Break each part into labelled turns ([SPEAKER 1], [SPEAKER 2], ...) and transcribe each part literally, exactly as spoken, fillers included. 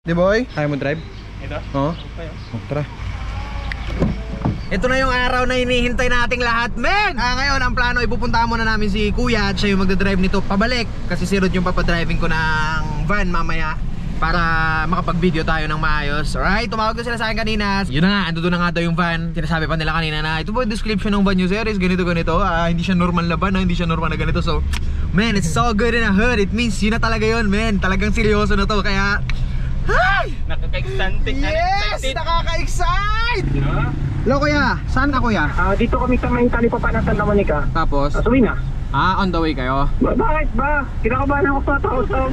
[SPEAKER 1] Di boy? Kaya mo drive?
[SPEAKER 2] Ito?
[SPEAKER 1] Oo. Oh, tara. Ito na yung araw na hinihintay nating lahat, men! Ah, ngayon, ang plano, ipupuntahan muna namin si Kuya at siya yung magdadrive nito pabalik. Kasi si Rod yung papadriving ko ng van mamaya para makapag-video tayo ng maayos. Alright, tumawag na sila sa akin kanina. Yun na nga, ando doon na nga daw yung van. Sinasabi pa nila kanina na ito po yung description ng van nyo, sir, is ganito ganito. Ah, hindi siya normal na van, ah, hindi siya normal na ganito. So, man, it's so good in a hood. It means yun na talaga yun, man. Talagang seryoso na to, kaya... Ay!
[SPEAKER 2] Nakaka-excited na.
[SPEAKER 1] Yes! Nakaka-excite! Hello kuya, saan ka kuya?
[SPEAKER 3] Ah, dito kami sa may talipapa ng Santa Monica.
[SPEAKER 1] Tapos?
[SPEAKER 3] Ah, suwi na.
[SPEAKER 1] Ah, on the way kayo?
[SPEAKER 3] Ba bakit ba? Kinakabahan ako sa tao-tao.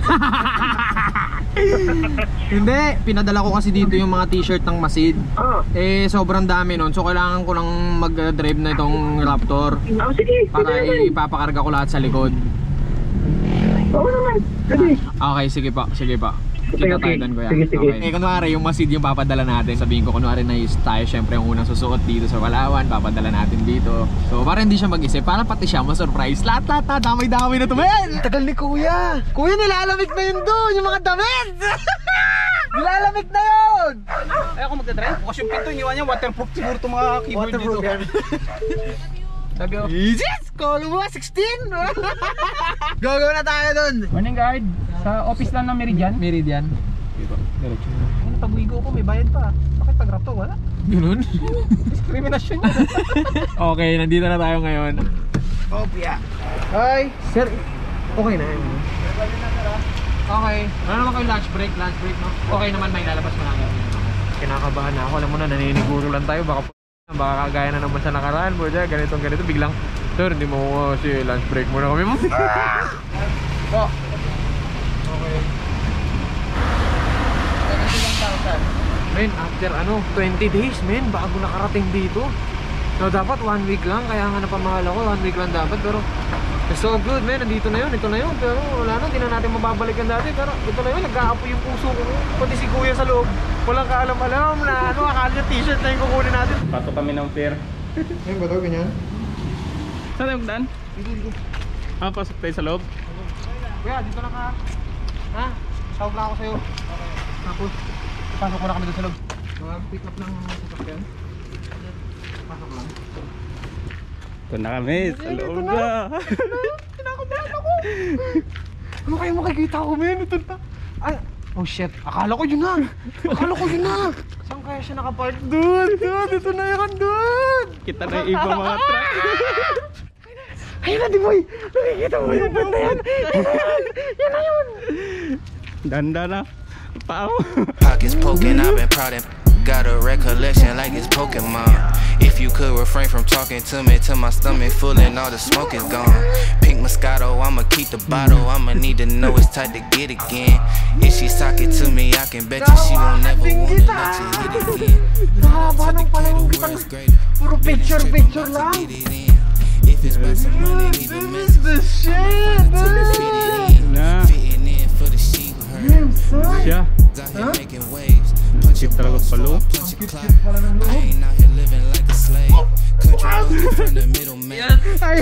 [SPEAKER 1] Hindi, pinadala ko kasi dito yung mga t-shirt ng Masid.
[SPEAKER 3] Ah.
[SPEAKER 1] Eh, sobrang dami nun. So, kailangan ko lang mag-drive na itong Raptor.
[SPEAKER 3] Ah, sige.
[SPEAKER 1] Para ipapakarga ko lahat sa likod.
[SPEAKER 3] Oo naman. Sige.
[SPEAKER 1] Okay, sige pa, sige pa. Kita tayo doon kuya.
[SPEAKER 3] Sige, sige.
[SPEAKER 1] Okay. Eh, kunwari yung Masid yung papadala natin. Sabihin ko, kunwari na tayo syempre yung unang susuot dito sa Palawan. Papadala natin dito. So, para hindi siya mag-isip, para pati siya ma-surprise. Lahat, lahat, lahat. Damay-damay na to, men! Tagal ni kuya. Kuya, nilalamig na yun doon. Yung mga damit. Nilalamig na yun.
[SPEAKER 2] Ay, ako magdadrive. Bukas yung pinto, iniwan niya. Waterproof siguro itong mga keyboard dito. Sabi ko,
[SPEAKER 1] Jesus! Call mo, sixteen! Go-go na tayo dun!
[SPEAKER 2] morning guard. Sa office lang ng Meridian.
[SPEAKER 1] Meridian.
[SPEAKER 2] Diretso. Ano, pag-wigo ko, may bayad pa. Bakit pag-rapto, wala?
[SPEAKER 1] Ganun?
[SPEAKER 2] Discrimination yun.
[SPEAKER 1] Okay, nandito na tayo ngayon. Kopya. Hi! Sir, okay na yun. Okay. Ano naman kayo lunch break? Lunch break, no? Okay naman, may lalabas mo namin. Kinakabahan na ako. Alam mo na, naniniguro lang tayo. Baka baka kagaya na naman sa nakaraan mo dyan, ganitong ganito, biglang sir, hindi mo uh, si lunch break muna kami mo. So, okay. Men, after ano, twenty days men, bago nakarating dito. So dapat one week lang, kaya nga napamahal ako, one week lang dapat. Pero it's so good men, nandito na yun, ito na yun. Pero wala na, di na natin mababalikan dati. Pero ito na yun, nag-aapoy yung puso ko. Pati si kuya sa loob, walang kaalam-alam na ano, akala niya t-shirt na yung kukunin natin.
[SPEAKER 2] Pato kami ng fair.
[SPEAKER 1] Ayun ba ito, ganyan?
[SPEAKER 2] Saan tayo magdaan?
[SPEAKER 1] Dito, dito.
[SPEAKER 2] Ah, pasok tayo sa loob.
[SPEAKER 1] Kuya, dito lang ka. Ha? Tawag lang ako sa'yo. Okay. Tapos, pasok ko na kami doon sa loob. Mag-pick up ng sasakyan. Pasok lang.
[SPEAKER 2] Ito na kami, sa loob na.
[SPEAKER 1] Kinakabahan ako. Ano kayo makikita ko, men? Ito na. Ay, oh shit. Akala ko yun na. Akala ko yun na. Saan kaya siya nakapark? Doon, doon. Ito na yun, doon.
[SPEAKER 2] Kita na yung ibang mga truck.
[SPEAKER 1] Ayun na, di boy. Nakikita mo yung banda yan. Yan na yun. Yan na yun.
[SPEAKER 2] Danda na. Pao.
[SPEAKER 4] Pockets poking, I've been proud and got a recollection like it's Pokemon. If you could refrain from talking to me till my stomach full and all the smoke is gone. Pink Moscato, I'ma keep the bottle. I'ma need to know it's tight to get again. If she's talking to me, I can bet you she won't never wanna let you hit again.
[SPEAKER 1] Haba ng panahon kitang puro picture picture lang.
[SPEAKER 4] If it's about some money, leave a message.
[SPEAKER 1] The shit,
[SPEAKER 2] Na.
[SPEAKER 4] Fitting in for the sheep herd.
[SPEAKER 2] Siya.
[SPEAKER 4] Out here making waves. Punch your
[SPEAKER 2] talaga
[SPEAKER 4] balls,
[SPEAKER 2] palo.
[SPEAKER 4] punch your clock. I ain't out here living like a slave. Country road from the middle man.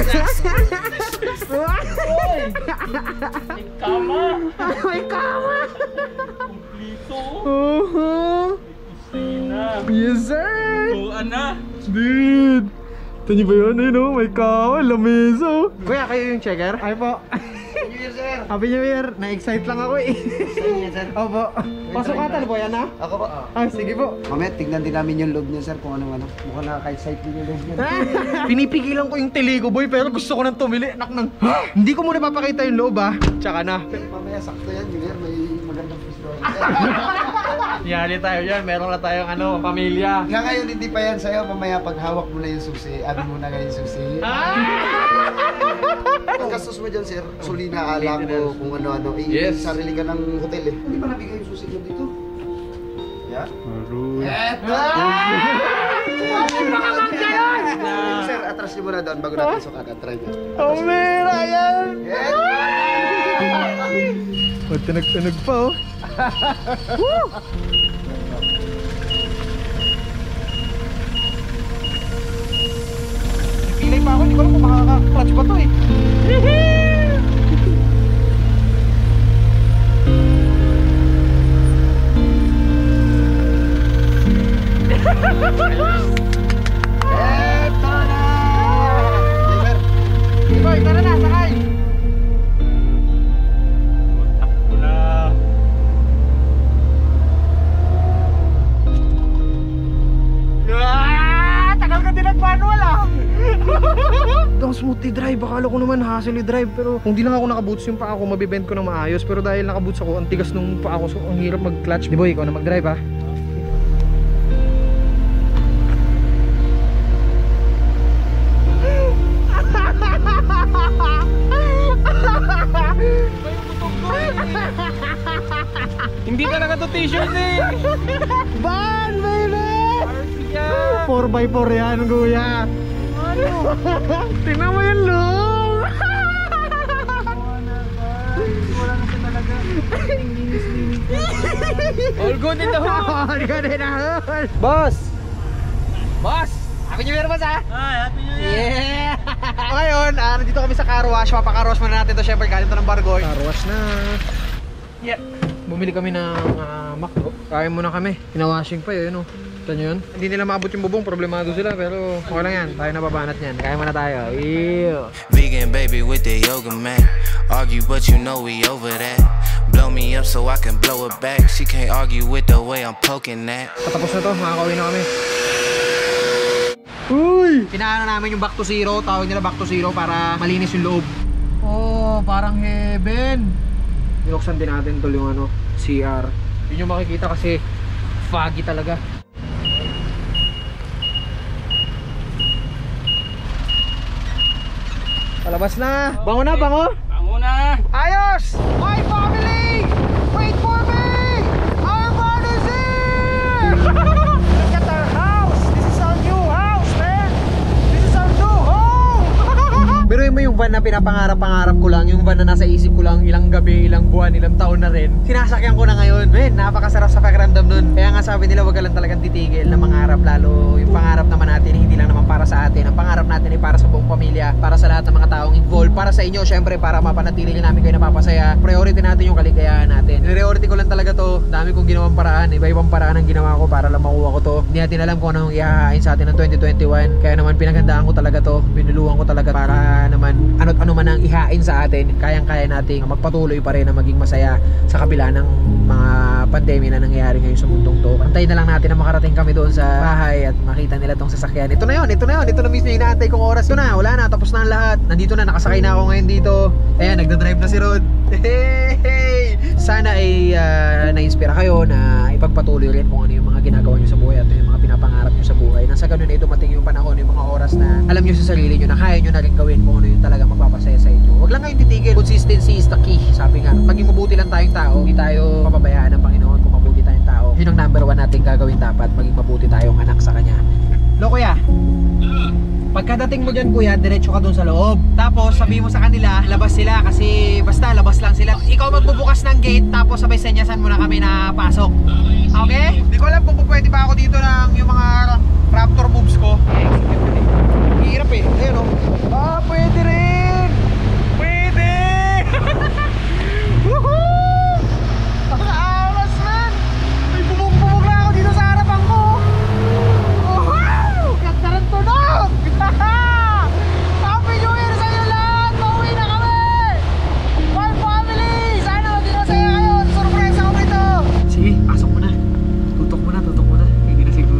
[SPEAKER 2] May kama.
[SPEAKER 1] May kama.
[SPEAKER 2] Kumplito.
[SPEAKER 1] Uh-huh.
[SPEAKER 2] Kusina.
[SPEAKER 1] Yes sir.
[SPEAKER 2] Buwan na.
[SPEAKER 1] Dude. Ito niyo ba yun? Ayun o, may kama, lamesa. Kuya, kayo yung checker? Ay po. Happy New Year, sir. Happy New Year. Na-excite lang ako eh. Saan sir? Opo. Pasukatan po yan ha?
[SPEAKER 5] Ako po.
[SPEAKER 1] Ah, sige po.
[SPEAKER 5] Mamaya, tignan din namin yung loob niya, sir, kung ano-ano. Mukhang nakaka-excite din yung loob niya.
[SPEAKER 1] Pinipigilan ko yung tili ko, boy, pero gusto ko nang tumili. Anak ng... Hindi ko muna papakita yung loob ha. Tsaka na.
[SPEAKER 5] Mamaya, sakto yan, New Year, may magandang pistol.
[SPEAKER 1] Yali tayo dyan. Meron na tayong ano, pamilya.
[SPEAKER 5] Nga ngayon, hindi pa yan sa'yo. Mamaya, pag hawak mo na yung susi, ano mo na nga yung susi. Ang gastos mo dyan, sir, sulina, ala ko, kung ano-ano. Eh,
[SPEAKER 1] Yes.
[SPEAKER 5] sarili ka ng hotel eh. Hindi ba nabigay yung susi dyan dito? Yan?
[SPEAKER 2] Aroy.
[SPEAKER 5] Sir, atras niyo muna doon bago natin sukat at try nyo.
[SPEAKER 1] Oh, man, ayan. Ba't tinag-tinag pa, oh? Woo! Pilay pa ako, hindi ko alam kung makaka-clutch ba to eh. smooth i-drive. Akala ko naman hassle i-drive. Pero kung di lang ako nakaboots yung paa ko, mabibend ko ng maayos. Pero dahil nakaboots ako, ang tigas nung paa ko. So ang hirap mag-clutch. Di boy, ikaw na mag-drive ha.
[SPEAKER 2] Hindi talaga to t-shirt eh.
[SPEAKER 1] Van, baby! four by four yan, kuya. Ano? Tingnan mo yung loom!
[SPEAKER 2] Wala na siya talaga. Linis-linis. All good in the hood.
[SPEAKER 1] All good in the hood.
[SPEAKER 2] Boss! Boss!
[SPEAKER 1] Happy New Year, boss ha?
[SPEAKER 2] Ay, happy New Year!
[SPEAKER 1] Yeah! Ngayon, ah, nandito kami sa car wash. Papaka-car wash muna natin to. Siyempre, galing to ng Bargoy. Car wash na. Yeah. Bumili kami ng uh, McDo. Kain muna kami. Pinawashing pa yun, no? Ito nyo yun? Hindi nila maabot yung bubong. Problemado sila. Pero okay lang yan. Tayo nababanat yan. Kaya muna tayo. Ew.
[SPEAKER 4] Vegan baby with the yoga mat. Argue but you know we over that. Blow me up so I can blow it back. She can't argue with the way I'm poking that.
[SPEAKER 1] Patapos na to. Makakauwi na kami. Uy! Pinaano namin yung back to zero. Tawag nila back to zero para malinis yung loob. Oh, parang heaven. Binuksan din natin tol yung ano, C R. Yun yung makikita kasi foggy talaga. Palabas na. Bango na, bango.
[SPEAKER 2] Bango na.
[SPEAKER 1] Ayos! My family! Wait for me! Our brother's here! Look at our house! This is our new house, man! This is our new home! Biruin mo yung van na pinapangarap-pangarap ko lang, yung van na nasa isip ko lang ilang gabi, ilang buwan, ilang taon na rin. Sinasakyan ko na ngayon. Men, napakasarap sa pakiramdam nun. Kaya nga sabi nila, wag ka lang talagang titigil na mangarap, lalo yung pangarap naman natin, hindi lang naman para sa atin. Ang pangarap natin ay para sa buong pamilya, para sa lahat ng mga taong involved, para sa inyo, syempre, para mapanatili namin kayo napapasaya. Priority natin yung kaligayahan natin. Priority ko lang talaga to. Dami kong ginawang paraan, iba-ibang paraan ang ginawa ko para lang makuha ko to. Hindi natin alam kung anong ihahain sa atin ng twenty twenty-one. Kaya naman pinagandaan ko talaga to. Binuluhan ko talaga para naman ano't ano man ang ihain sa atin, kayang-kaya nating magpatuloy pa rin na maging masaya sa kabila ng mga pandemya na nangyayari ngayon sa mundong to. Antayin na lang natin na makarating kami doon sa bahay at makita nila tong sasakyan. Ito na yun, ito na yun, ito na mismo yung inaantay kong oras. Ito na, wala na, tapos na ang lahat. Nandito na, nakasakay na ako ngayon dito. Ayan, nagdadrive na si Rod. Hey! Sana ay uh, na-inspira kayo na ipagpatuloy rin kung ano yung mga ginagawa nyo sa buhay at yung mga pinapangarap nyo sa buhay. Nasa ganun ay dumating yung panahon, yung mga oras na alam nyo sa sarili nyo na kaya nyo na rin gawin kung ano yung talaga magpapasaya sa inyo. Huwag lang kayong titigil. Consistency is the key. Sabi nga, maging mabuti lang tayong tao, hindi tayo papabayaan ng Panginoon kung mabuti tayong tao. Yun ang number one natin gagawin dapat, maging mabuti tayong anak sa Kanya. Lo kuya, pagkadating mo dyan kuya, diretso ka dun sa loob. Tapos sabi mo sa kanila, labas sila kasi basta labas lang sila. Ikaw magbubukas ng gate, tapos sabay senyasan mo na kami na pasok. Okay? Hindi ko alam kung pwede pa ako dito ng yung mga raptor moves ko. Hirap eh. Ayun o. Ah, pwede rin! Pwede! Woohoo! Ang alas man! May bumug-bumug na ako dito sa harapan ko. Woohoo! Ganda rin tunog! Happy New Year sa inyo lahat! Pauwi na kami! One family! Sana maging masaya kayo! Surpresa ko ito! Sige, pasok mo na. Tutok mo na, tutok mo na. Hindi na siguro.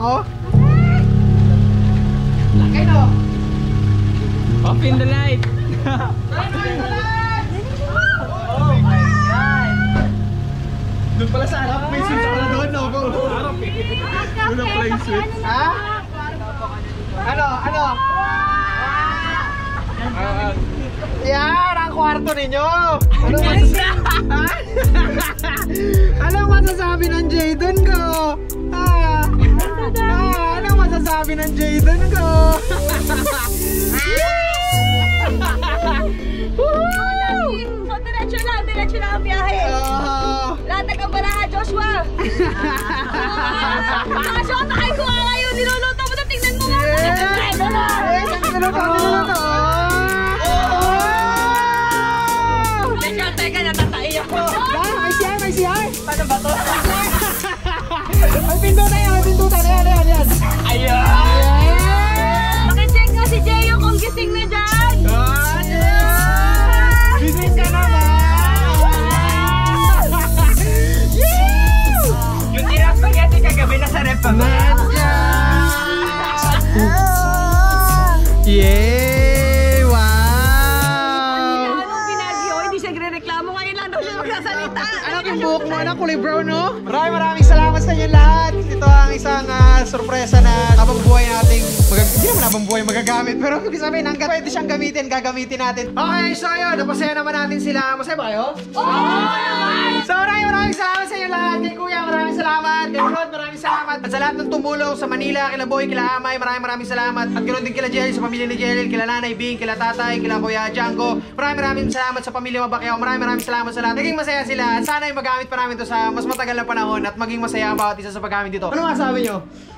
[SPEAKER 1] oh. Laki no.
[SPEAKER 2] Off in the light.
[SPEAKER 1] Oh my God. Doon pala sa harap, may switch pala doon, no?
[SPEAKER 2] Wala pala yung switch.
[SPEAKER 1] Ha? Ano? Ano? Yan ang kwarto ninyo. Ano masasabi? Ano masasabi ng Jayden ko? Ah, ah, ano masasabi ng Jayden ko?
[SPEAKER 6] So, diretso lang, diretso lang ang biyahe.
[SPEAKER 1] Oh.
[SPEAKER 6] Latag ang balaha, Joshua. Joshua, takay ko nga ngayon. Niluluto mo na, tingnan mo nga.
[SPEAKER 1] Yes! Yes! Ang niluto, niluto.
[SPEAKER 6] Teka, teka, natataiyak ko.
[SPEAKER 1] Ah, may siyay, may siyay.
[SPEAKER 6] Paano ba to?
[SPEAKER 1] May pindutan yan, may pindutan. Ayan, ayan, ayan.
[SPEAKER 6] Ayun! Pakicheck nga si Jeyo kung gising na dyan.
[SPEAKER 1] Gising ka naman.
[SPEAKER 2] Yung tirang spaghetti kagabi nasa rep pa ba?
[SPEAKER 1] Yay! Wow!
[SPEAKER 6] Anong pinagyo? Hindi siya gre-reklamo. Ngayon lang daw siya magsasalita.
[SPEAKER 1] Anak yung buhok mo, anak, kulay brown, no? Maraming maraming salamat sa inyo lahat. Ito ang isang ah, sorpresa na habang buhay nating mag- hindi naman habang buhay magagamit, pero ibig sabihin hanggang pwede siyang gamitin, gagamitin natin. Okay, so yun, napasaya naman natin sila. Masaya ba kayo? So maraming maraming salamat sa inyo lahat. Kay Kuya, maraming salamat. Kay Rod, maraming salamat. At sa lahat ng tumulong sa Manila, kila Boy, kila Amay, maraming maraming salamat. At ganoon din kila Jelly, sa pamilya ni Jelly, kila Nanay Bing, kila Tatay, kila Kuya Django. Maraming maraming salamat sa pamilya Mabakyaw. Maraming maraming salamat sa lahat. Naging masaya sila. At sana ay magamit pa namin to sa mas matagal na panahon at maging masaya ang bawat isa sa paggamit dito. Ano masasabi nyo?